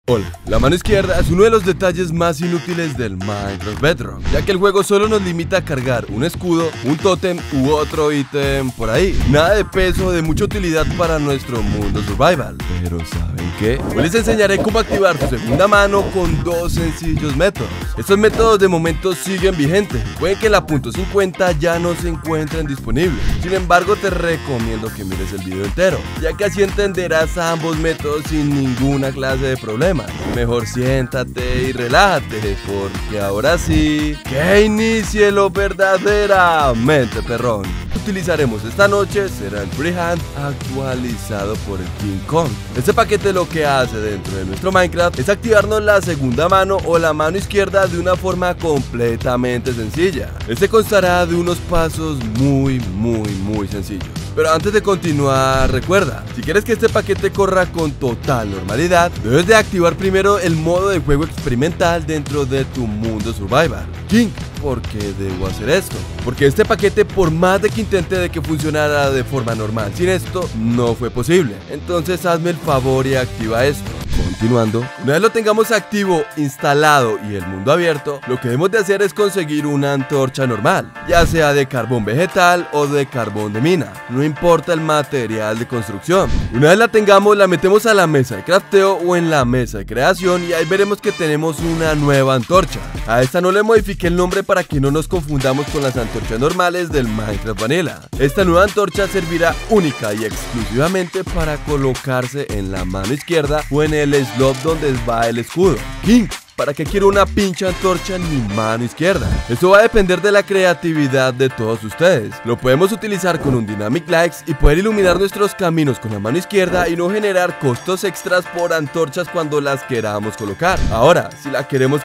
Hola, la mano izquierda es uno de los detalles más inútiles del Minecraft Bedrock, ya que el juego solo nos limita a cargar un escudo, un tótem u otro ítem por ahí. Nada de peso o de mucha utilidad para nuestro mundo survival. Pero ¿saben qué? Hoy les enseñaré cómo activar su segunda mano con dos sencillos métodos. Estos métodos de momento siguen vigentes, puede que la .50 ya no se encuentren disponibles. Sin embargo, te recomiendo que mires el video entero, ya que así entenderás ambos métodos sin ninguna clase de problema. Mejor siéntate y relájate, porque ahora sí, que inicie lo verdaderamente perrón. Utilizaremos esta noche será el Freehand actualizado por el King Kong. Este paquete lo que hace dentro de nuestro Minecraft es activarnos la segunda mano o la mano izquierda de una forma completamente sencilla. Este constará de unos pasos muy sencillos. Pero antes de continuar, recuerda, si quieres que este paquete corra con total normalidad, debes de activar primero el modo de juego experimental dentro de tu mundo survival. King, ¿por qué debo hacer esto? Porque este paquete, por más de que intente de que funcionara de forma normal, sin esto no fue posible. Entonces hazme el favor y activa esto. Continuando, una vez lo tengamos activo, instalado y el mundo abierto, lo que debemos de hacer es conseguir una antorcha normal, ya sea de carbón vegetal o de carbón de mina, no importa el material de construcción. Una vez la tengamos, la metemos a la mesa de crafteo o en la mesa de creación y ahí veremos que tenemos una nueva antorcha. A esta no le modifiqué el nombre para que no nos confundamos con las antorchas normales del Minecraft Vanilla. Esta nueva antorcha servirá única y exclusivamente para colocarse en la mano izquierda o en el slot donde va el escudo. King, ¿para qué quiero una pinche antorcha en mi mano izquierda? Esto va a depender de la creatividad de todos ustedes. Lo podemos utilizar con un Dynamic Lights y poder iluminar nuestros caminos con la mano izquierda y no generar costos extras por antorchas cuando las queramos colocar. Ahora, si la queremos